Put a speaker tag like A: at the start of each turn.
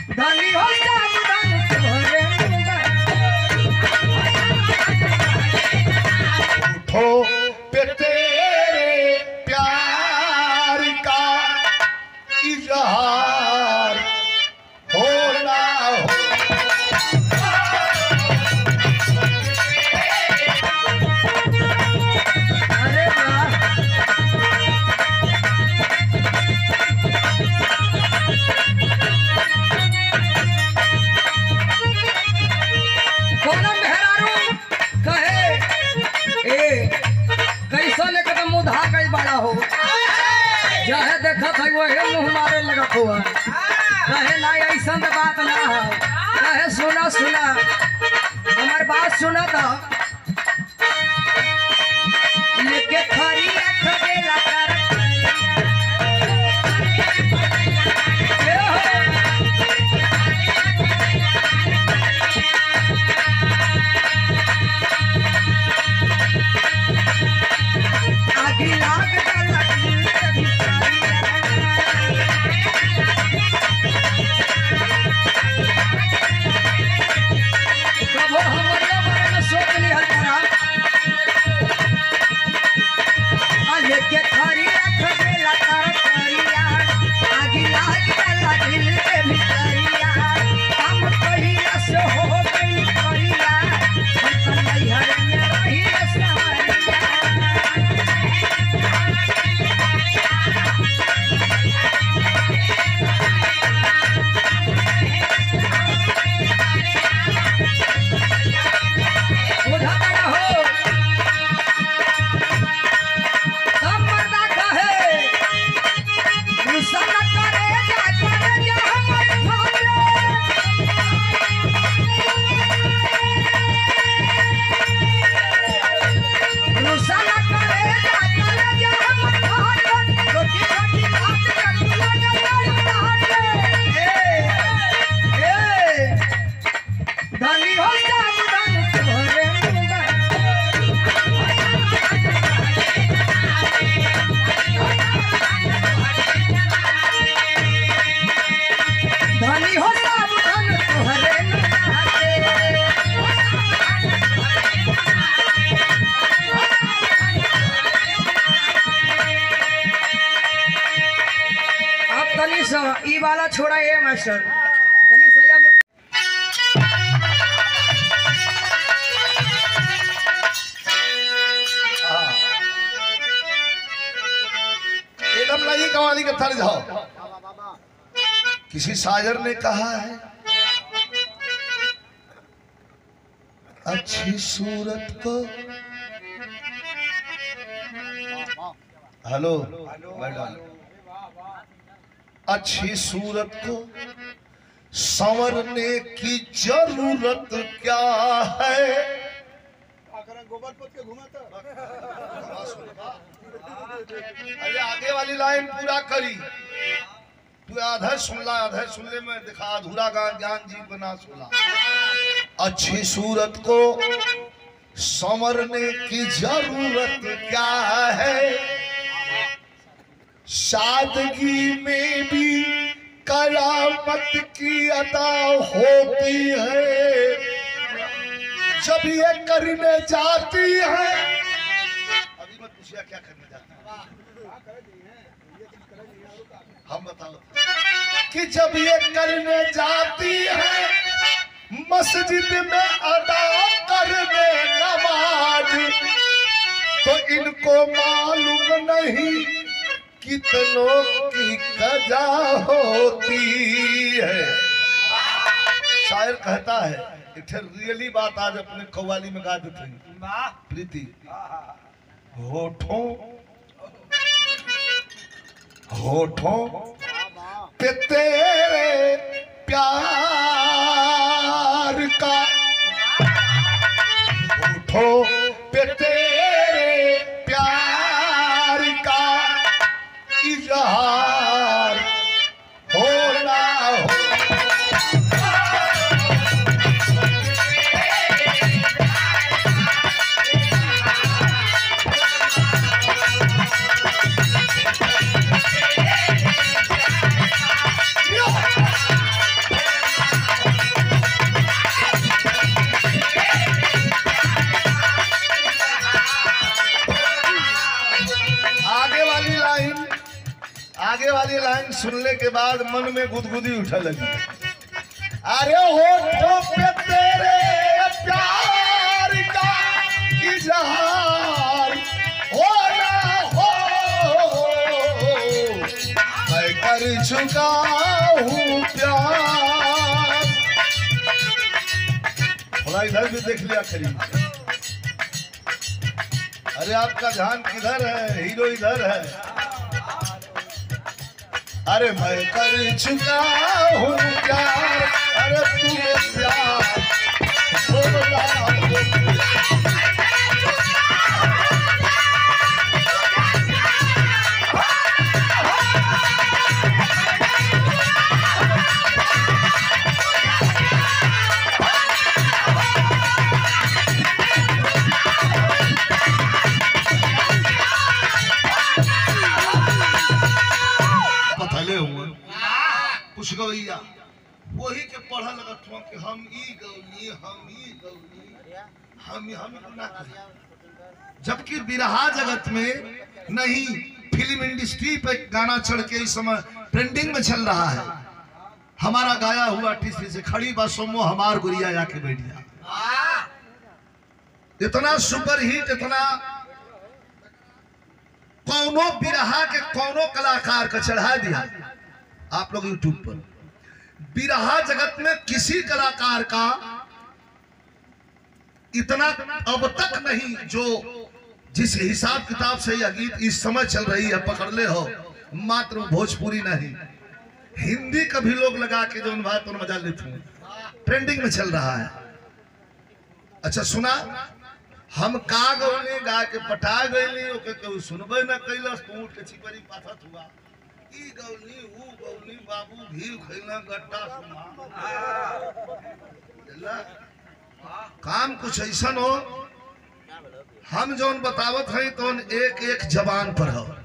A: धनी हो सावधान तोहरे
B: उठो पे तेरे प्यार का इजहार हो ना हो।
A: अरे वाह कोनो मेहरारू कहे ए कैसा लेकर तो मुँह धा गई बड़ा हो चाहे देखा था वही मुँह मारे लगत हुआ कहे ना ऐसा बात ना है कहे सुना सुना हमार बात सुना था लेके खरी रख देला कर ए हो। आगी लाग गला दिल के भितरिया कबो हमरे बारे में सोच लिहल करा लेके खरी रख देला तरकरिया आगी लाग गला दिल के भितरिया काम कहिया से हो गइल करिया हम तो नैहर में रही सवरिया बुझा बड़ा हो सब मर्दा कहे गुस्सा न करे जा हमर भागे गुस्सा न करे जा हमर भागे छोटी छोटी बात पे लगा लड़ाटे ए धनी हो सावधान तोहरे धनी हो सावधान तोहरे अब तनी सा ई वाला छोड़ा ये मास्टर तनी सा अब
B: हाँ। एकदम नहीं कवाली का थर जाओ। किसी शायर ने कहा है अच्छी सूरत को हेलो अच्छी सूरत को संवरने की जरूरत क्या है। अरे आगे वाली लाइन पूरा करी तू आधा सुनले में दिखा अधूरा ज्ञान जी बना सुना। अच्छी सूरत को संवरने की जरूरत क्या है। सादगी में भी करामत की अदा होती है। जब ये करने जाती है अभी मत पूछिए क्या करने जाती है हम बताओ कि जब ये करने जाती है मस्जिद में अदा करने नमाज तो इनको मालूम नहीं कितनों की कजा होती है। शायर कहता है एक रियली बात आज अपने कव्वाली में गा देते हैं प्रीति होठों होठों पे तेरे प्यार का होठों पे तेरे प्यार का इजहार हो ना हो। सुनने के बाद मन में गुदगुदी उठा लगी। अरे होठों पे तेरे प्यार का इजहार हो ना हो, मैं कर चुका हूँ प्यार। थोड़ा इधर भी देख लिया करीब। अरे आपका ध्यान किधर है? हीरो इधर है। अरे मैं कर चुका हूँ प्यार, अरे तुम्हें प्यार कुछ गवैया वही के पढ़ल लगत हुआ कि हम ई गौनी हम ना कही। जबकि बिरहा जगत में नहीं, फिल्म इंडस्ट्री पे गाना चढ़ के इस समय ट्रेंडिंग में चल रहा है। हमारा गाया हुआ टीसी से खड़ी बसों में हमार गुड़िया जाके बैठ जा। इतना सुपर हिट, इतना कौनो बिरहा के कौनो कलाकार का चढ़ा दिया आप लोग यूट्यूब पर। बिरहा जगत में किसी कलाकार का इतना अब तक नहीं, जो जिस हिसाब किताब से यह गीत इस समय चल रही है, पकड़ ले हो। मात्र भोजपुरी नहीं, हिंदी का भी लोग लगा के जो बात और मजा लेते हैं, ट्रेंडिंग में चल रहा है। अच्छा सुना, हम का गौले गा के पटा गए, ओके केहू सुनबे न कैलस, तो उठ के छिपरी पाथत हुआ। ई गौली ऊ गौली बाबू घी खैला गट्टा सुमा। काम कुछ ऐसा हो, हम जौन बतावत हैं तो एक एक जबान पर हो।